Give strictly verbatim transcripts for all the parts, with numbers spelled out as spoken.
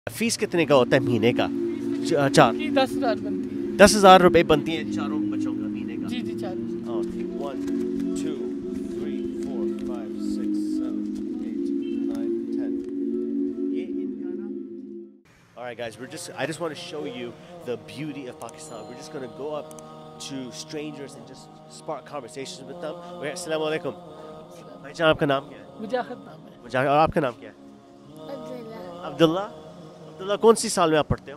Fees कितने का होता है महीने का? चार दस हजार बनती है। दस हजार रुपये बनती है चारों बच्चों का महीने का? जी जी चार। One two three four five six seven eight nine ten ये इनका ना। Alright guys, we're just I just want to show you the beauty of Pakistan. We're just going to go up to strangers and just spark conversations with them. Assalamu alaikum. भाई जान आपका नाम क्या है? मुजाहिद नाम है। मुजाहिद। और आपका नाम क्या है? अब्दुल्ला। अब्दुल्ला। अब्दुल्ला कौन सी साल में आप पढ़ते हो?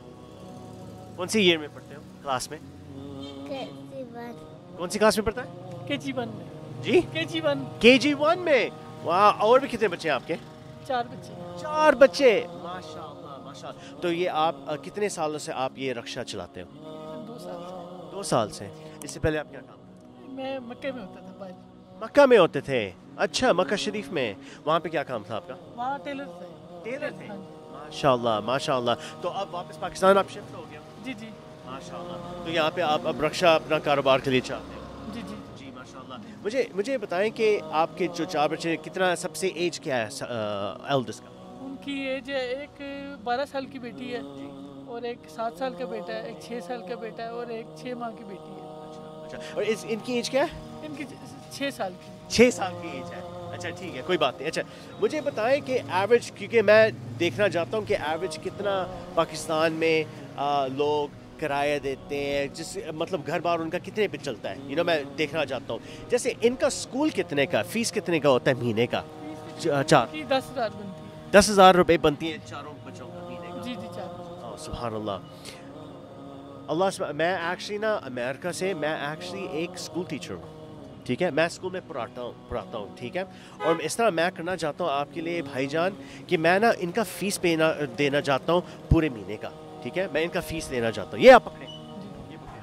कौन सी ईयर में पढ़ते हो? क्लास में? KG one. कौन सी क्लास में पढ़ता है? केजी वन में। जी? KG one. केजी वन में। वाह। और भी कितने बच्चे हैं आपके? चार बच्चे। चार बच्चे। माशाल्लाह माशाल्लाह। तो ये आप अ, कितने सालों से आप ये रिक्शा चलाते हो? दो साल से। दो साल से। इससे पहले आप क्या काम करते थे? मैं मक्के में होता था भाई। मक्का में होते थे। अच्छा, मक्का शरीफ में। वहाँ पे क्या काम था आपका? वहाँ टेलर थे। टेलर थे। हाँ जी। माशाल्लाह माशाल्लाह। तो अब वापस पाकिस्तान आप शिफ्ट हो गए? जी जी। माशाल्लाह। तो यहाँ पे आप अब रक्षा अपना कारोबार के लिए चाहते हो? जी जी। जी माशाल्लाह। मुझे मुझे बताएं कि आपके जो चार बच्चे कितना सबसे एज क्या है एल्डेस्ट का? उनकी एज है एक बारह साल की बेटी है और एक सात साल का बेटा है, एक छः साल का बेटा है और एक छः माह की बेटी है। अच्छा। और इस इनकी एज क्या है? इनकी छः साल की। छः साल की एज है। अच्छा ठीक है, कोई बात नहीं। अच्छा मुझे बताएं कि एवरेज, क्योंकि मैं देखना चाहता हूँ कि एवरेज कितना पाकिस्तान में आ, लोग किराया देते हैं, जिस मतलब घर बार उनका कितने पे चलता है, यू नो मैं देखना चाहता हूँ। जैसे इनका स्कूल कितने का, फीस कितने का होता है महीने का? चार की दस हजार बनती है। दस हजार रुपये बनती है चारों बच्चों का महीने का? जी जी चार। सुभान अल्लाह। अल्लाह। मैं एक्चुअली ना अमेरिका से, मैं एक्चुअली एक स्कूल टीचर हूँ, ठीक है? मैं स्कूल में पढ़ाता हूँ पढ़ाता हूँ ठीक है? और इस तरह मैं करना चाहता हूँ आपके लिए भाईजान कि मैं ना इनका फ़ीस देना देना चाहता हूँ पूरे महीने का, ठीक है? मैं इनका फ़ीस देना चाहता हूँ। ये आप पकड़ें, ये पकड़ें।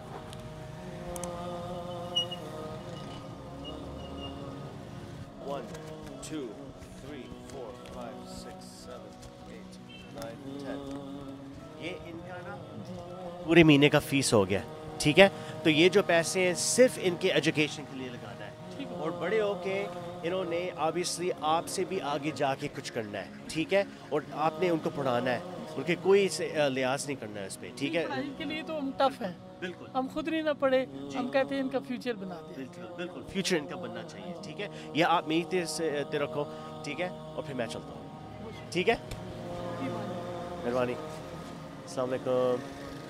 One two three four five six seven eight nine ten ये इनका ना पूरे महीने का फ़ीस हो गया, ठीक है? तो ये जो पैसे हैं सिर्फ इनके एजुकेशन के लिए लगाना है, और बड़े होके इन्होंने ऑब्वियसली आपसे भी आगे जाके कुछ करना है, ठीक है? और आपने उनको पढ़ाना है, उनके कोई लिहाज नहीं करना है इस पर, ठीक है? पढ़ाई के लिए तो हम टफ हैं, बिल्कुल। हम खुद नहीं ना पढ़े, हम कहते हैं इनका फ्यूचर बना दें। बिल्कुल बिल्कुल फ्यूचर इनका बनना चाहिए, ठीक है? ये आप मेरी तरह से ते रखो, ठीक है? और फिर मैं चलता हूँ, ठीक है? मेहरबानी। अस्सलाम वालेकुम।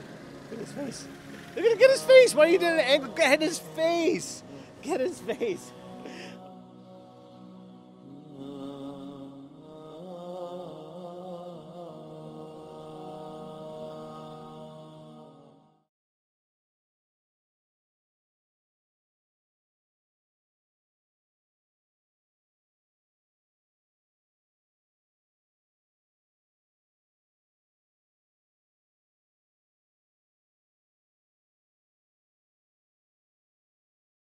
Look at his face. Look at, get his face. Why are you doing an angle? Get his face. Get his face.